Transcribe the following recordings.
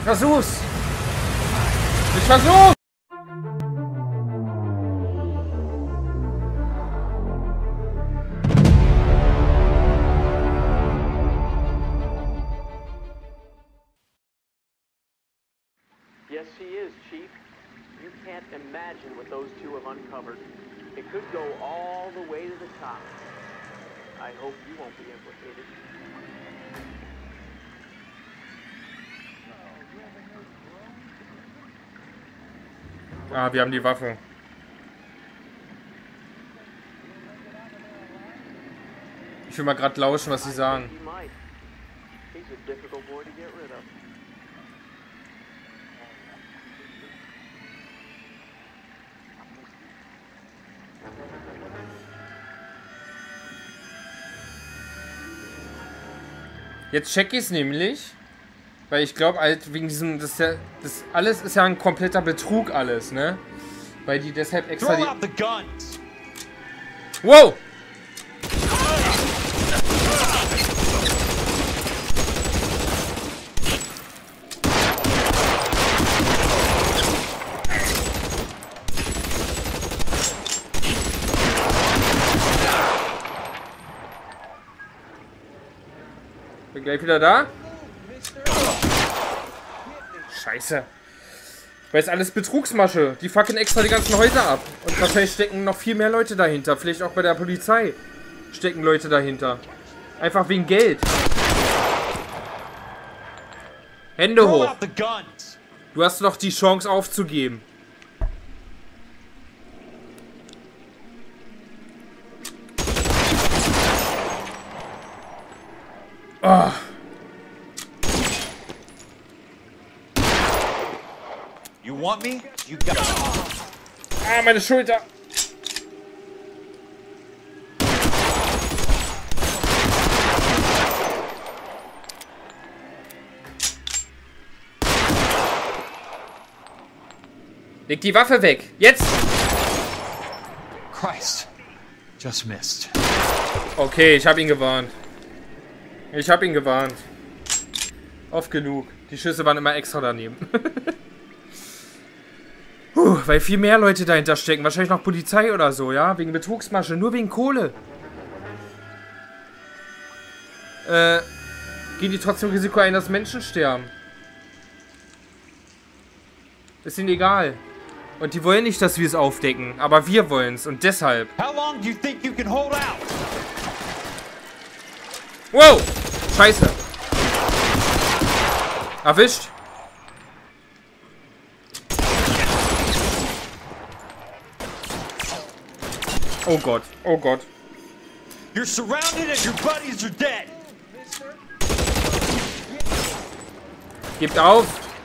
versuch's! Ich versuch's! Yes, she is, Chief. You can't imagine what those two have uncovered. It could go all the way to the top. I hope you won't be implicated. Ah, wir haben die Waffe. Ich will mal gerade lauschen, was sie sagen. He's a difficult boy to get rid of. Jetzt check ich's nämlich, weil ich glaube halt wegen diesem, das alles ist ja ein kompletter Betrug alles, ne? Weil die deshalb extra die... Wow! Bin gleich wieder da. Scheiße. Weil es alles Betrugsmasche. Die fucken extra die ganzen Häuser ab. Und wahrscheinlich stecken noch viel mehr Leute dahinter. Vielleicht auch bei der Polizei stecken Leute dahinter. Einfach wegen Geld. Hände hoch. Du hast noch die Chance aufzugeben. Oh. You want me? You got Ah, meine Schulter. Leg die Waffe weg. Jetzt. Christ. Just missed. Okay, ich habe ihn gewarnt. Ich habe ihn gewarnt. Oft genug. Die Schüsse waren immer extra daneben. Weil viel mehr Leute dahinter stecken. Wahrscheinlich noch Polizei oder so, ja? Wegen Betrugsmasche. Nur wegen Kohle. Gehen die trotzdem Risiko ein, dass Menschen sterben. Ist ihnen egal. Und die wollen nicht, dass wir es aufdecken. Aber wir wollen es. Und deshalb. How long do you think you can hold out? Wow! Scheiße. Erwischt. Oh Gott. Oh Gott. You're surrounded and your buddies are dead. Gebt auf.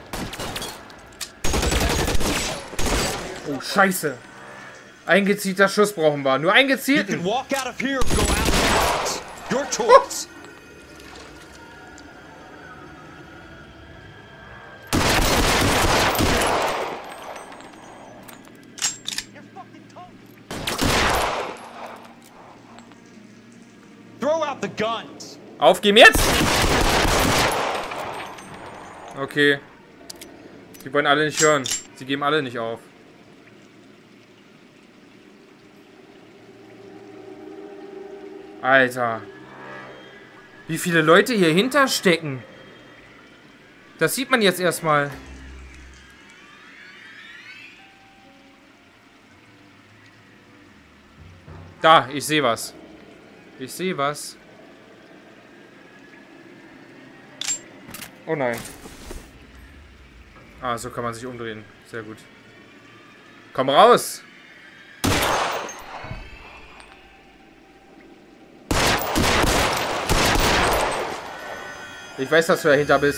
Oh, Scheiße. Ein gezielter Schuss brauchen wir. Nur einen You gezielten. can walk out of here or go out. Your choice. Throw out the guns. Aufgeben jetzt! Okay. Die wollen alle nicht hören. Sie geben alle nicht auf. Alter. Wie viele Leute hier hinterstecken. Das sieht man jetzt erstmal. Da, ich sehe was. Ich sehe was. Oh nein. Ah, so kann man sich umdrehen. Sehr gut. Komm raus! Ich weiß, dass du dahinter bist.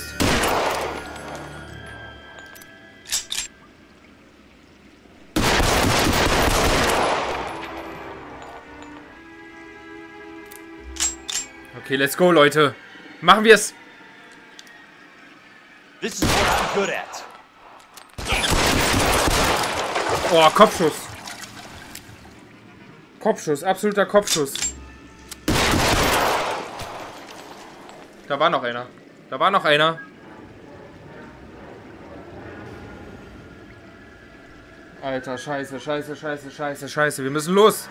Okay, let's go, Leute. Machen wir es. This is what I'm good at. Oh, Kopfschuss. Kopfschuss, absoluter Kopfschuss. Da war noch einer. Da war noch einer. Alter, scheiße, scheiße, scheiße, scheiße, scheiße. Wir müssen los.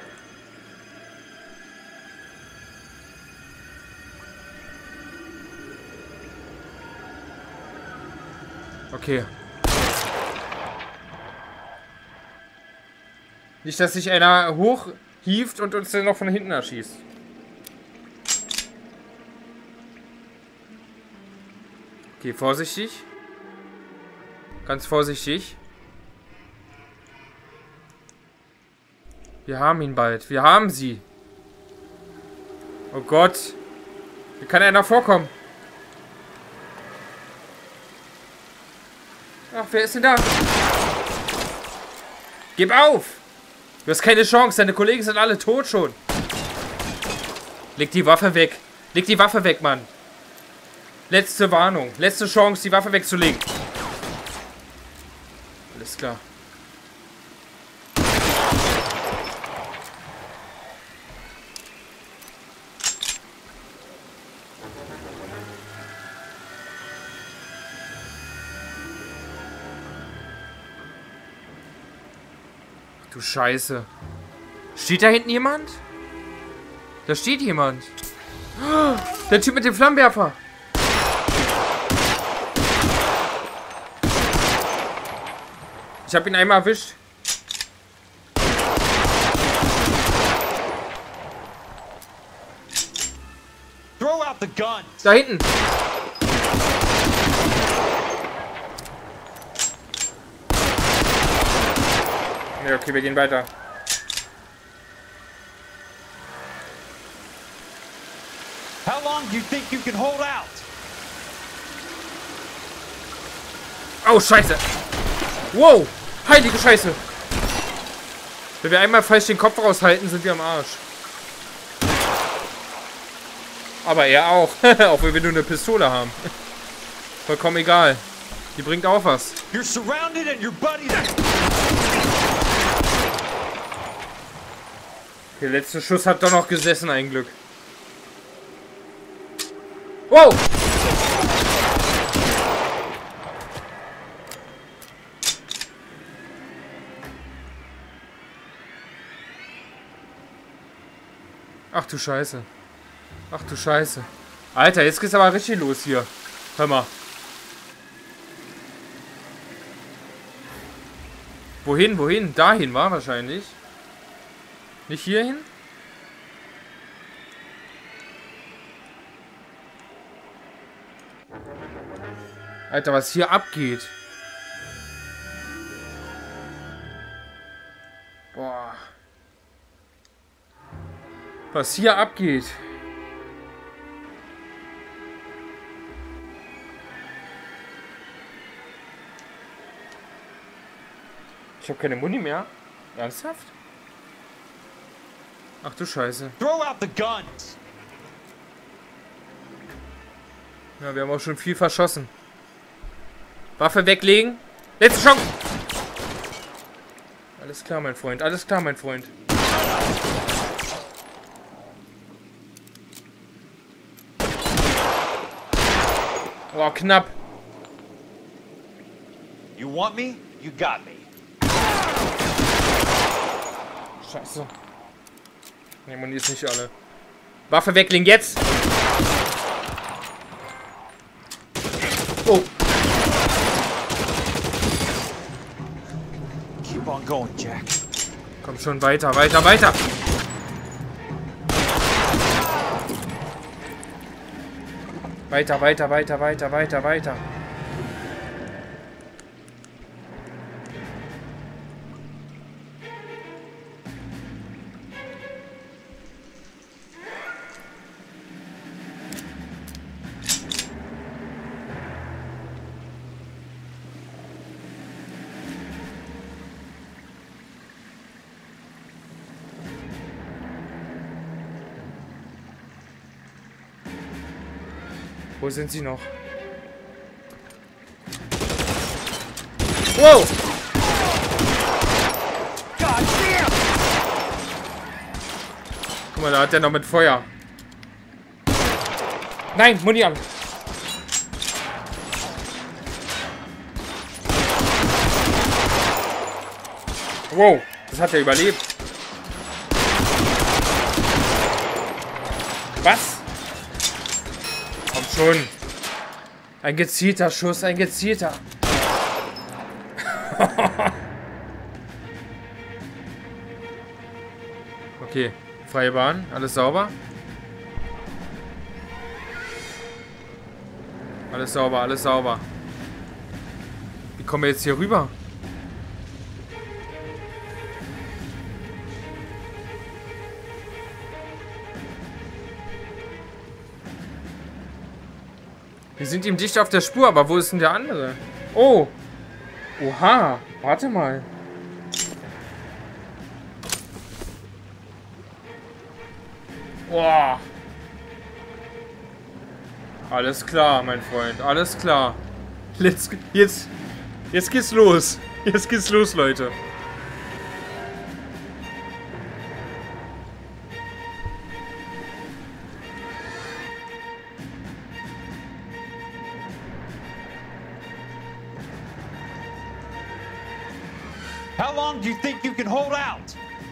Okay. Nicht, dass sich einer hochhieft und uns dann noch von hinten erschießt. Okay, vorsichtig. Ganz vorsichtig. Wir haben ihn bald. Wir haben sie. Oh Gott. Wie kann einer vorkommen? Ach, wer ist denn da? Gib auf! Du hast keine Chance. Deine Kollegen sind alle tot schon. Leg die Waffe weg. Leg die Waffe weg, Mann. Letzte Warnung. Letzte Chance, die Waffe wegzulegen. Alles klar. Ach du Scheiße. Steht da hinten jemand? Da steht jemand. Oh, der Typ mit dem Flammenwerfer. Ich habe ihn einmal erwischt. Throw out the guns. Da hinten. Ja, okay, wir gehen weiter. How long do you think you can hold out? Oh, Scheiße. Wow, heilige Scheiße. Wenn wir einmal falsch den Kopf raushalten, sind wir am Arsch. Aber er auch. Auch wenn wir nur eine Pistole haben. Vollkommen egal. Die bringt auch was. You're surrounded and your buddies. Der letzte Schuss hat doch noch gesessen, ein Glück. Wow! Ach du Scheiße. Ach du Scheiße. Alter, jetzt geht's aber richtig los hier. Hör mal. Wohin, wohin? Dahin war wahrscheinlich. Nicht hierhin? Alter, was hier abgeht. Boah. Was hier abgeht. Ich habe keine Muni mehr. Ernsthaft? Ach du Scheiße. Throw out the guns. Ja, wir haben auch schon viel verschossen. Waffe weglegen. Letzte Chance. Alles klar, mein Freund. Alles klar, mein Freund. Oh, knapp. You want me? You got me. Scheiße. Ne, Muni ist nicht alle. Waffe weglegen, jetzt! Oh. Keep on going, Jack. Komm schon, weiter, weiter, weiter! Weiter, weiter, weiter, weiter, weiter, weiter. Wo sind sie noch? Wow! Guck mal, da hat der noch mit Feuer. Nein, Muni an! Wow, das hat er überlebt. Was? Komm schon. Ein gezielter Schuss, ein gezielter. Okay, freie Bahn, alles sauber. Alles sauber, alles sauber. Wie kommen wir jetzt hier rüber? Wir sind ihm dicht auf der Spur, aber wo ist denn der andere? Oh! Oha! Warte mal. Boah! Alles klar, mein Freund. Alles klar. Jetzt geht's los. Jetzt geht's los, Leute. How long do you think you can hold out?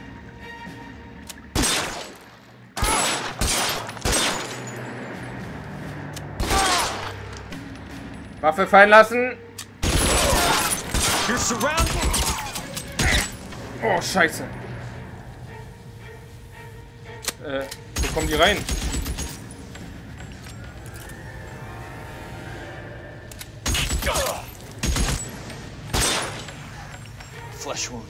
Waffe fallen lassen. You're surrounded. Oh, scheiße. Wo kommen die rein? Flesh wound.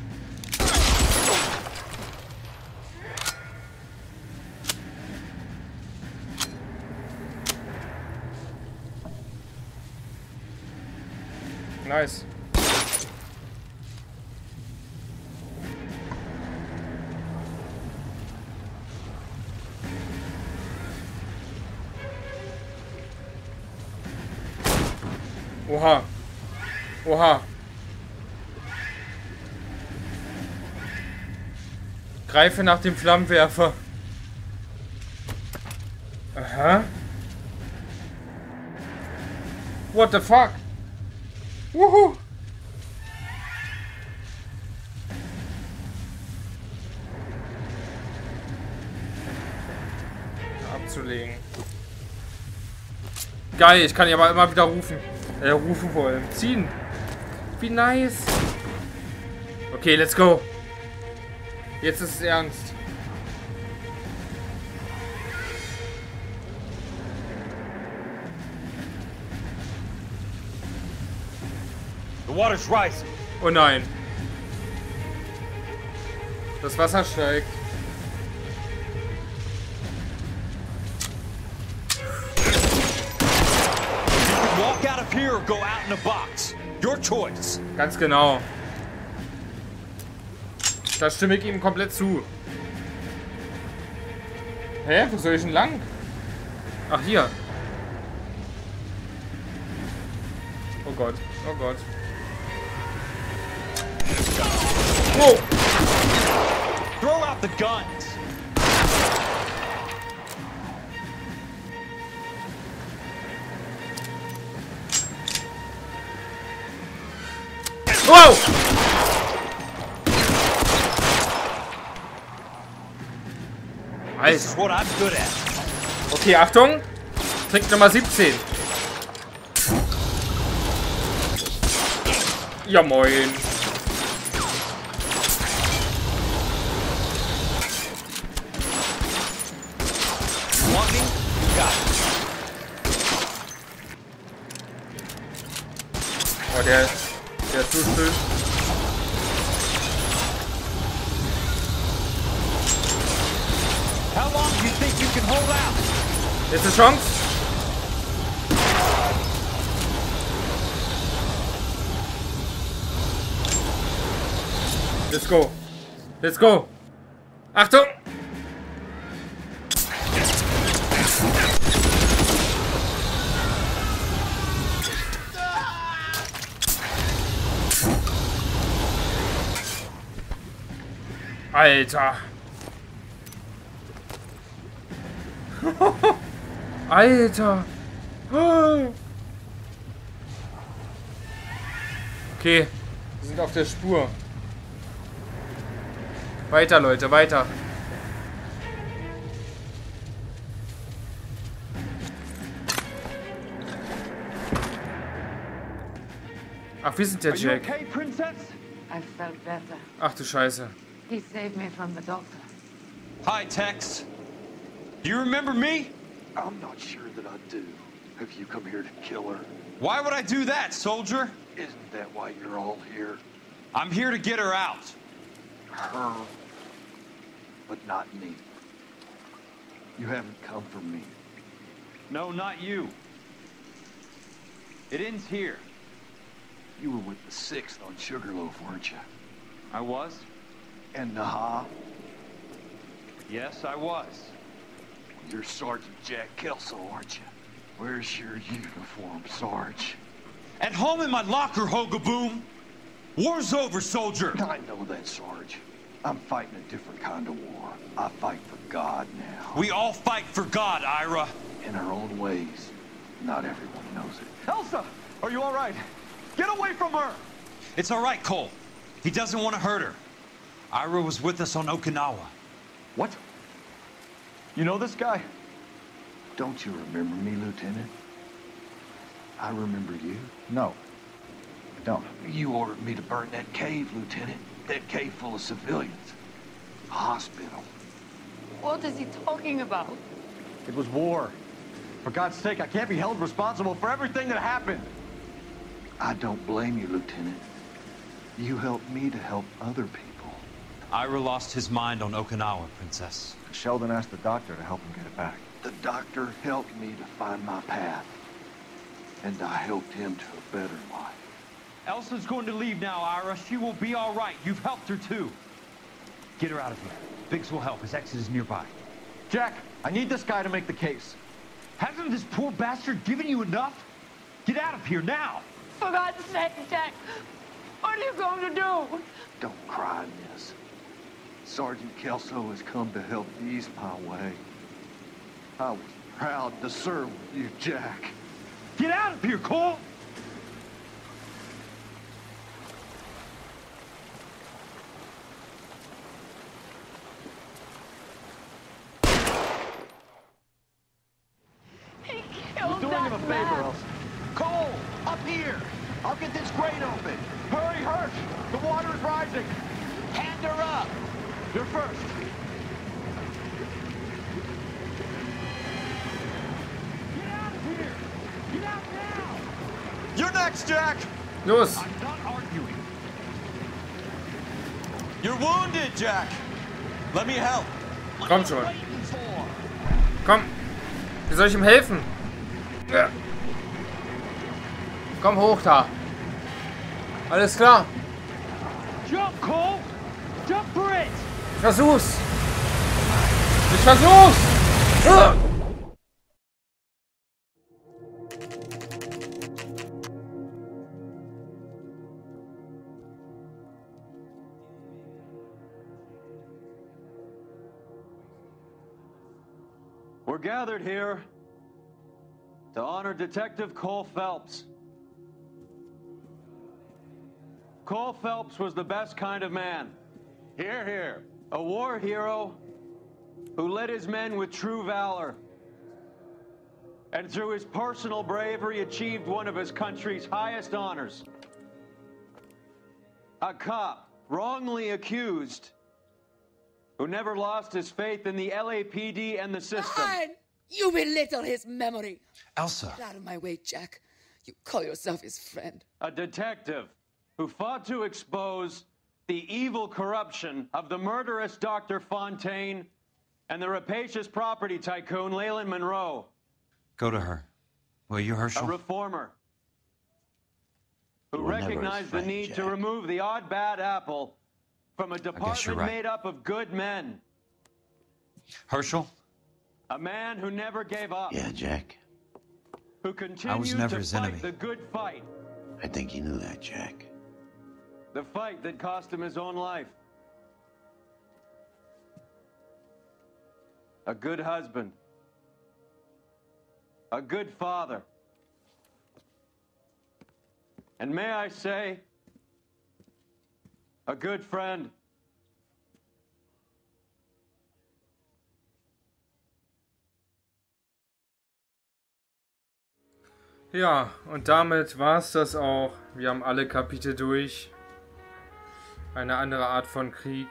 Nice. Oha. Oha. Greife nach dem Flammenwerfer. Aha. What the fuck? Wuhu. Abzulegen. Geil, ich kann ja aber immer wieder rufen. Rufen wollen. Ziehen. Wie nice. Okay, let's go. Jetzt ist es ernst. The water's rising. Oh nein. Das Wasser steigt. You can walk out of here or go out in a box. Your choice. Ganz genau. Da stimme ich ihm komplett zu. Hä? Wo soll ich denn lang? Ach, hier. Oh Gott. Oh Gott. Wow. Throw out the guns. Wow! This is what I'm good at. Okay, Achtung. Trick Nummer 17. Ja, moin. You want me? You got it. Oh, der ist so schön. How long do you think you can hold out? Letzte Chance. Let's go. Let's go. Achtung. Alter. Alter. Okay. Wir sind auf der Spur. Weiter, Leute, weiter. Ach, wir sind der Jack. Okay, Princess? I felt better. Ach du Scheiße. He saved me from the doctor. Hi, Tex. Do you remember me? I'm not sure that I do. Have you come here to kill her? Why would I do that, soldier? Isn't that why you're all here? I'm here to get her out. Her, but not me. You haven't come for me. No, not you. It ends here. You were with the 6th on Sugarloaf, weren't you? I was? And Naha, Yes, I was. you're Sergeant Jack Kelso, aren't you? Where's your uniform, Sarge? At home in my locker, Hogaboom. War's over, soldier. I know that, Sarge. I'm fighting a different kind of war. I fight for God now. We all fight for God, Ira. In our own ways. Not everyone knows it. Elsa, are you all right? Get away from her! It's all right, Cole. He doesn't want to hurt her. Ira was with us on Okinawa. What? You know this guy? Don't you remember me, Lieutenant? I remember you. No, I don't. You ordered me to burn that cave, Lieutenant. That cave full of civilians. A hospital. What is he talking about? It was war. For God's sake, I can't be held responsible for everything that happened. I don't blame you, Lieutenant. You helped me to help other people. Ira lost his mind on Okinawa, Princess. Sheldon asked the doctor to help him get it back. The doctor helped me to find my path. And I helped him to a better life. Elsa's going to leave now, Ira. She will be all right. You've helped her, too. Get her out of here. Biggs will help. His exit is nearby. Jack, I need this guy to make the case. Hasn't this poor bastard given you enough? Get out of here now! For God's sake, Jack! What are you going to do? Don't cry, miss. Sergeant Kelso has come to help ease my way. I was proud to serve with you, Jack. Get out of here, Cole! He killed Doing that him a favor, man. Elsa. Cole, up here! I'll get this grate open. Hurry, Hirsch! The water's rising! Hand her up! You're first. Get out of here! Get out now! You're next, Jack! Los! I'm not arguing. You're wounded, Jack! Let me help. Komm schon. Komm. Wie soll ich ihm helfen? Ja. Komm hoch da. Alles klar. Jump, Cole! Jump for it! Ich versuch's. Ich versuch's. Ah! We're gathered here to honor Detective Cole Phelps. Cole Phelps was the best kind of man. Hear, hear. A war hero who led his men with true valor. And through his personal bravery achieved one of his country's highest honors. A cop wrongly accused who never lost his faith in the LAPD and the system. Fine! You belittle his memory. Elsa. Get out of my way, Jack. You call yourself his friend. A detective who fought to expose the evil corruption of the murderous Dr. Fontaine and the rapacious property tycoon Leyland Monroe. Go to her. Will you, A Herschel? reformer who You were never his recognized the friend, need to Jack. remove the odd bad apple from a you're department right. made up of good men. Herschel? A man who never gave up. Yeah, Jack. Who continued never to his fight enemy. the good fight. I think you knew that, Jack. The fight that cost him his own life. A good husband. A good father. And may I say, a good friend. Ja, und damit war es das auch. Wir haben alle Kapitel durch. Eine andere Art von Krieg.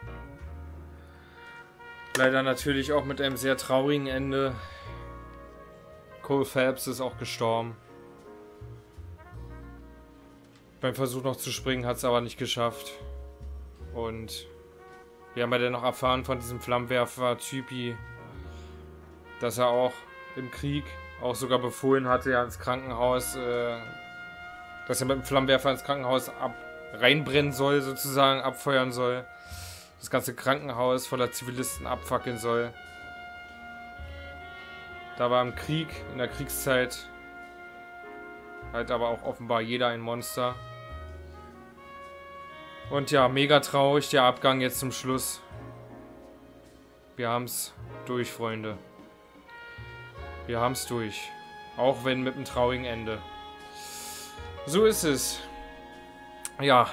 Leider natürlich auch mit einem sehr traurigen Ende. Cole Phelps ist auch gestorben. Beim Versuch noch zu springen hat es aber nicht geschafft. Und wir haben ja dann noch erfahren von diesem Flammenwerfer-Typi, dass er auch im Krieg auch sogar befohlen hatte, ja, ins Krankenhaus, dass er mit dem Flammenwerfer ins Krankenhaus reinbrennen soll, sozusagen, abfeuern soll. Das ganze Krankenhaus voller Zivilisten abfackeln soll. Da war im Krieg, in der Kriegszeit, halt aber auch offenbar jeder ein Monster. Und ja, mega traurig, der Abgang jetzt zum Schluss. Wir haben's durch, Freunde. Wir haben's durch. Auch wenn mit einem traurigen Ende. So ist es. Ja.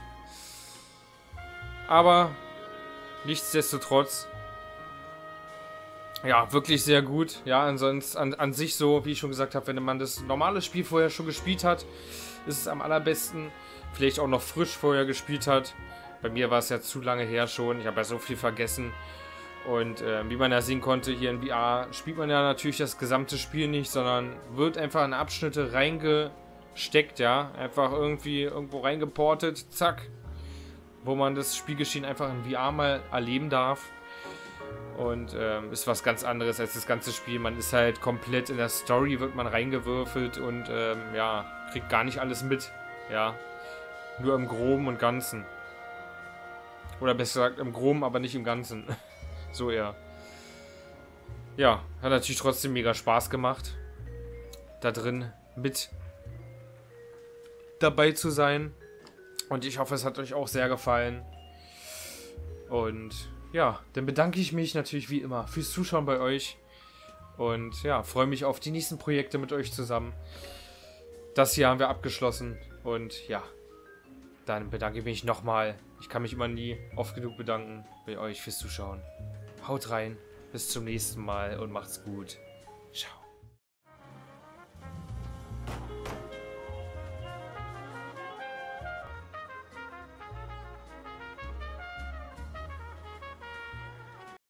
Aber nichtsdestotrotz. Ja, wirklich sehr gut. Ja, ansonsten an sich so, wie ich schon gesagt habe, wenn man das normale Spiel vorher schon gespielt hat, ist es am allerbesten. Vielleicht auch noch frisch vorher gespielt hat. Bei mir war es ja zu lange her schon. Ich habe ja so viel vergessen. Und wie man ja sehen konnte, hier in VR spielt man ja natürlich das gesamte Spiel nicht, sondern wird einfach in Abschnitte reingesteckt, ja. Einfach irgendwie irgendwo reingeportet, zack. Wo man das Spielgeschehen einfach in VR mal erleben darf. Und ist was ganz anderes als das ganze Spiel. Man ist halt komplett in der Story, wird man reingewürfelt und ja, kriegt gar nicht alles mit, ja. Nur im Groben und Ganzen. Oder besser gesagt im Groben, aber nicht im Ganzen. So eher. Ja, hat natürlich trotzdem mega Spaß gemacht, da drin mit dabei zu sein. Und ich hoffe, es hat euch auch sehr gefallen. Und ja, dann bedanke ich mich natürlich wie immer fürs Zuschauen bei euch. Und ja, freue mich auf die nächsten Projekte mit euch zusammen. Das hier haben wir abgeschlossen. Und ja, dann bedanke ich mich nochmal. Ich kann mich immer nie oft genug bedanken bei euch fürs Zuschauen. Haut rein, bis zum nächsten Mal und macht's gut.